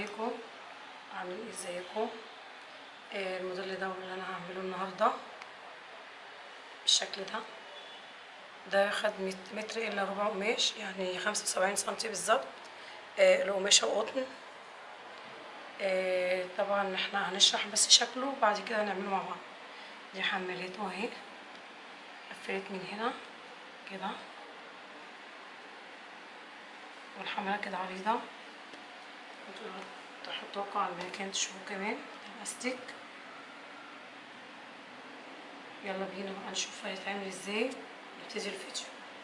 عليكم. عاملين ايه؟ ازيكم؟ الموديل ده اللي انا هعمله النهارده بالشكل ده خد متر الا ربع قماش، يعني 75 سنتي بالظبط. القماشه قطن. طبعا احنا هنشرح بس شكله وبعد كده هنعمله مع بعض. دي حمالته اهي، قفلت من هنا كده، والحماله كده عريضه. انتوا تحطوها على المكان تشوفوه كمان الاستيك. يلا بينا بقى نشوف هيتعمل ازاي. نبتدي الفيديو.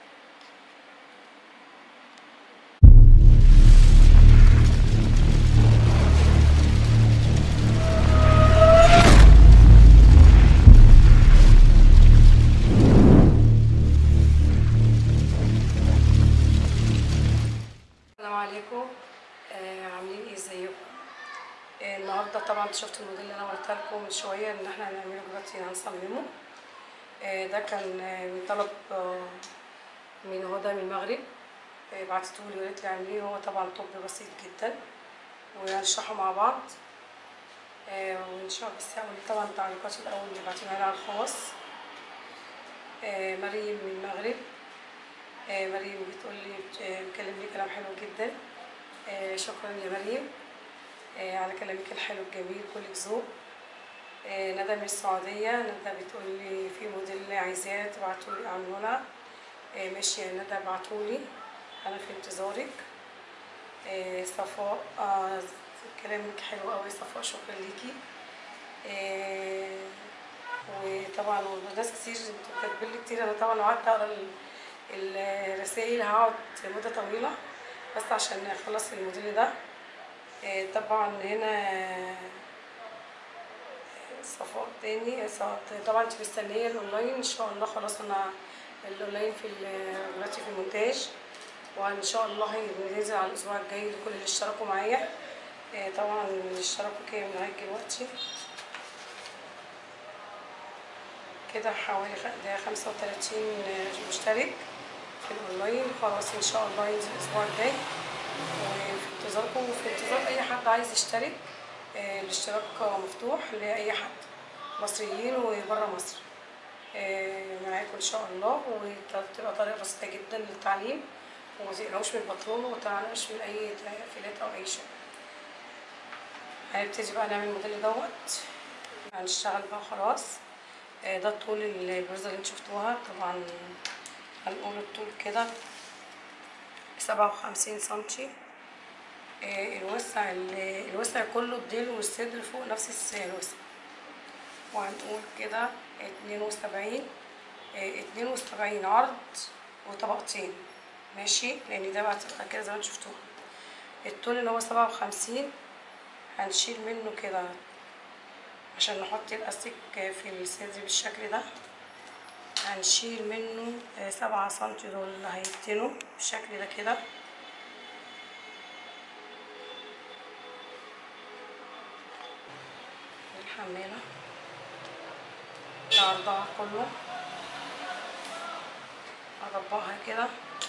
السلام عليكم. عاملين ايه؟ ازيكم؟ النهارده طبعا شفت الموديل اللي انا قلت لكم من شويه ان احنا هنعمله دلوقتي، هنصممه. ده كان من طلب من هدى من المغرب. بعتته لي وقالت لي اعمليه. هو طبعا طب بسيط جدا وهنشرحه مع بعض. وان شاء الله. بس هقول طبعا التعليقات الاول اللي بعتوها لي على الخاص. مريم من المغرب. مريم بتقول لي بتكلمني كلام حلو جدا. شكرا يا مريم على كلامك الحلو الجميل، كلك ذوق. ندى من السعودية. ندى بتقول لي في موديل عايزاه تبعتولي اعمله لها. ماشي يا ندى، ابعتولي انا في انتظارك. صفاء، كلامك حلو قوي صفاء، شكرا ليكي. وطبعا ناس كتير انتوا كاتبين لي كتير. انا طبعا قعدت اقرا الرسائل، هقعد مدة طويلة بس عشان اخلص الموديل ده. طبعا هنا صفاء تاني. طبعا انت مستنيه الاونلاين ان شاء الله. خلاص انا الاونلاين في دلوقتي في المونتاج، وان شاء الله هينزل على الاسبوع الجاي لكل اللي اشتركوا معايا. طبعا اشتركوا كام لغايه دلوقتي كده؟ حوالي 35 مشترك في الاونلاين. خلاص ان شاء الله ينزل الاسبوع الجاي، وفي انتظاركم وفي انتظار اي حد عايز يشترك. الاشتراك مفتوح لاي حد، مصريين وبره مصر. معاكم ان شاء الله، وتبقى طريقه بسيطه جدا للتعليم، وما تقلقوش من البطلون وما تقلقوش من اي تقفيلات او اي شيء. هنبتدي بقى نعمل الموديل دوت. هنشتغل بقى خلاص. ده طول البرزه اللي انتوا شفتوها. طبعا هنقول الطول كده 57 سنتي. الوسع كله الديل والصدر فوق نفس الوسع. وهنقول كده 72 عرض وطبقتين، ماشي، لان ده بقى تبقى كده زي ما انتوا شفتوها. الطول اللي هو 57 هنشيل منه كده عشان نحط الاستيك في الصدر بالشكل ده. هنشيل منه 7 سنتي دول اللي هيتنوا بالشكل ده كده. الحمالة عرضها كله هطبقها كده،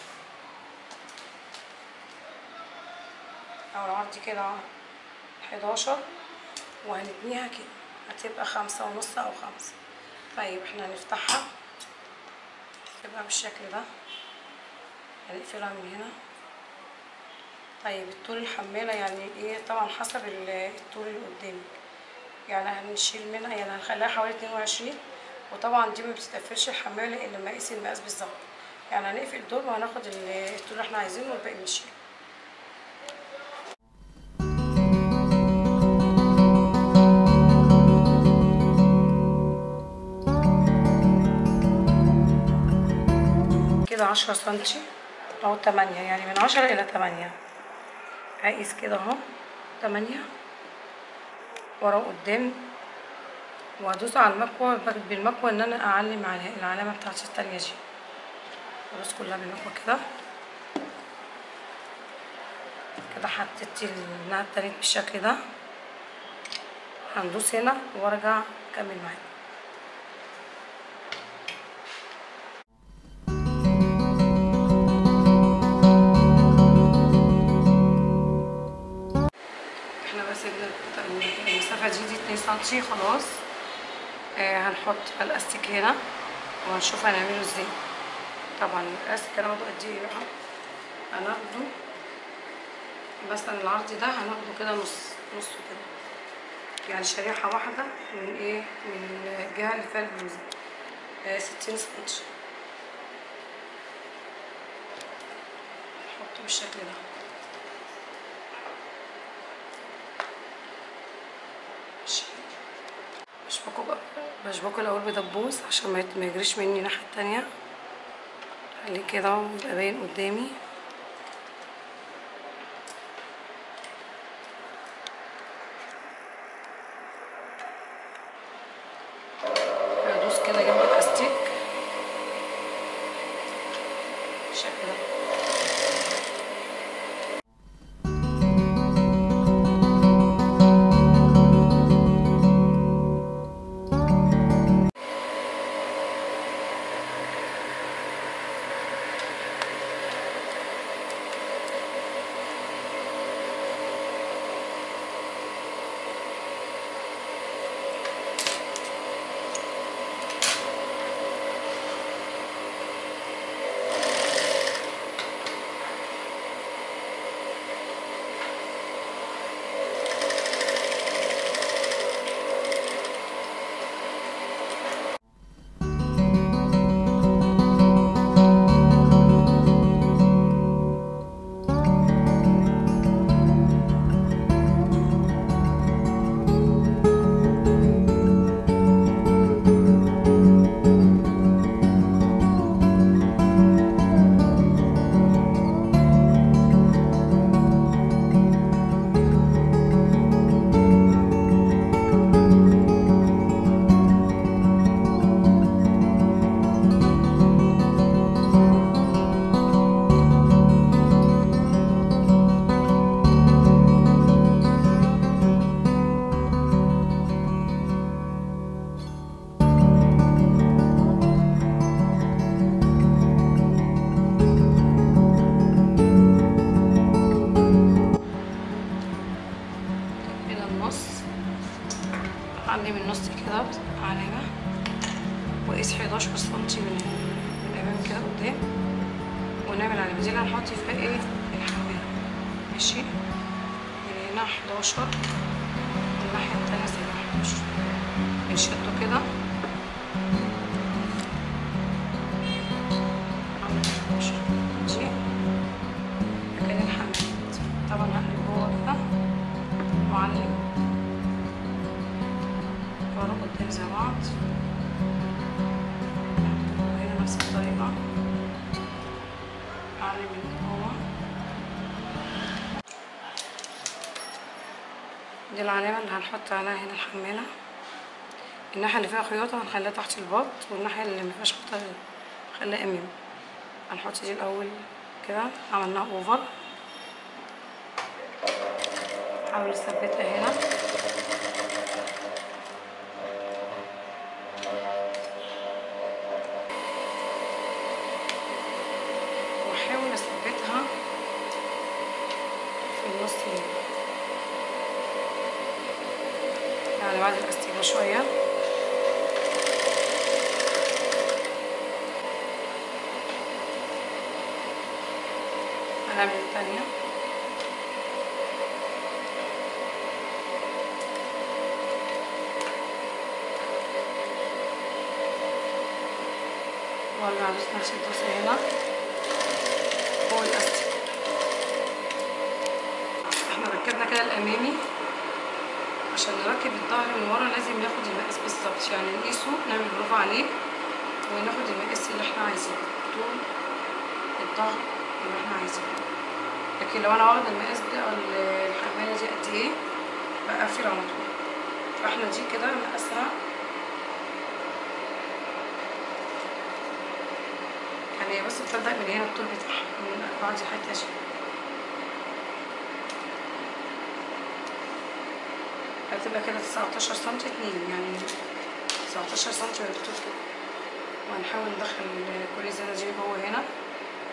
او العرض كده 11، وهنتنيها كده هتبقى 5.5 أو 5. طيب احنا هنفتحها تبقى بالشكل ده، هنقفلها من هنا. طيب الطول الحمالة يعني ايه؟ طبعا حسب الطول اللي قدامك، يعني هنشيل منها، يعني هنخليها حوالي 22. وطبعا دي ما بتتقفلش الحمالة الا لما اقيس المقاس بالظبط. يعني هنقفل دول وهناخد الطول اللي احنا عايزينه والباقي بنشيله. كده 10 سنتي او 8، يعني من 10 الى 8. هقيس كده اهو 8 ورا وقدام، وهدوس على المكوى بالمكوى ان انا اعلم على العلامه بتاعت التانية دي. ادوس كلها بالمكوى كده. كده حطيت الناحيه التانية بالشكل ده. هندوس هنا وارجع اكمل معاكم. احنا بقى سيبنا المسافة دي 2 سنتي خلاص. هنحط الاستيك هنا وهنشوف هنعمله ازاي. طبعا الاستيك انا باخده قد ايه بقى، هناخده مثلا العرض ده هناخده كده نص كده، يعني شريحة واحدة من ايه، من الجهة اللي فيها البلوزة 60 سنتي. نحطه بالشكل ده. بشبكه الاول بدبوس عشان ما يجريش مني الناحيه التانية. خليه كده ويبقى باين قدامي. هدوس كده جنب الاستيك بالشكل ده. عندي من النص كده علامة، وقيس 11 سنتي من الأمام كده قدام، ونعمل علامة دي اللي هنحط فيها ايه الحمامة. ماشي، من هنا 11 والناحية التانية زي ما 11. بنشده كده عامل 11 دي مكان الحمامات. طبعا هقلب جوه كده وأعلم قدام زي بعض، وهنا نفس الطريقة أعلم من جوه. دي العلامة اللي هنحط عليها هنا الحمالة. الناحية اللي فيها خياطة هنخليها تحت البط، والناحية اللي مفيهاش خياطة هنخليها أمام. هنحط دي الأول كده، عملناها أوفر. حاول أثبتها هنا واحاول اثبتها في النص هنا، يعني بعد الاستيكة شوية. هنعمل التانية. وارجع ادوس نفس الدوسة هنا فوق الاستيك. احنا ركبنا كده الامامي، عشان نركب الظهر من ورا لازم ناخد المقاس بالظبط، يعني نقيسه نعمل بروفة عليه وناخد المقاس اللي احنا عايزينه، طول الظهر اللي احنا عايزينه. لكن لو انا واخده المقاس ده الحمالة دي قد ايه بقفل على طول. فاحنا دي كده مقاسها يعني بس بتبدأ من هنا الطول بتاعها من بعد حتة عشان هتبقى كده 19 سنتي 2، يعني 19 سنتي من الطول كده. وهنحاول ندخل كل الزنازير جوه هنا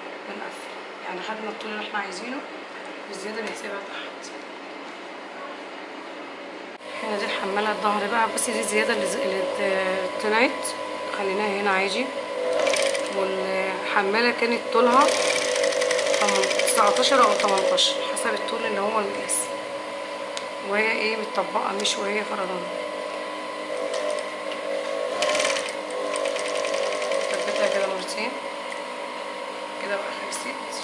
ونقفل، يعني خدنا الطول اللي احنا عايزينه، بالزيادة بنسيبها تحت. هنا دي الحمالة الظهر بقى، بصي دي الزيادة اللي طلعت خليناها هنا عادي. والحمالة كانت طولها 19 او 18 حسب الطول اللي هو المقاس، وهي ايه متطبقة مش وهي فردانة. ثبتها كده مرتين كده بقى خلصت.